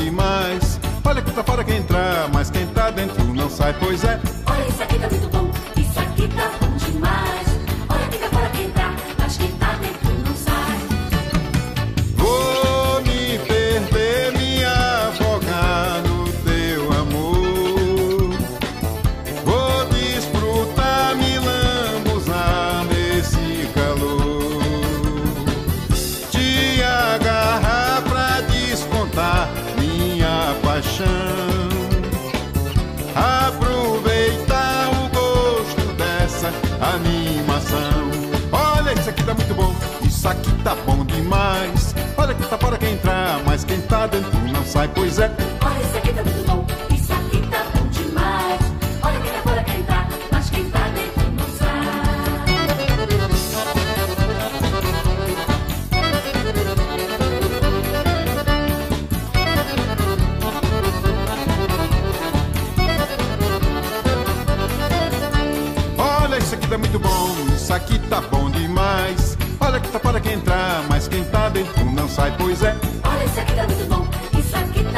demais. Olha que tá fora quem entrar, mas quem tá dentro não sai, pois é. Olha, isso aqui tá muito bom, isso aqui tá bom demais. Olha que tá fora quem entrar, mas quem tá dentro não sai. Vou me perder, me afogar no teu amor. Vou desfrutar, me lambuzar nesse calor. Te agarrar pra descontar minha paixão. Aproveitar o gosto dessa animação. Olha, isso aqui tá muito bom, isso aqui tá bom demais. Olha que tá fora quem entrar, mas quem tá dentro não sai, pois é. Olha, isso aqui tá muito bom, isso aqui tá bom demais. Olha que tá fora quem entrar, mas quem tá dentro não sai. Olha, isso aqui tá muito bom, isso aqui tá bom demais. Olha que tá fora quem entrar, mas quem tá dentro não sai, pois é. Olha, isso aqui tá muito bom, isso aqui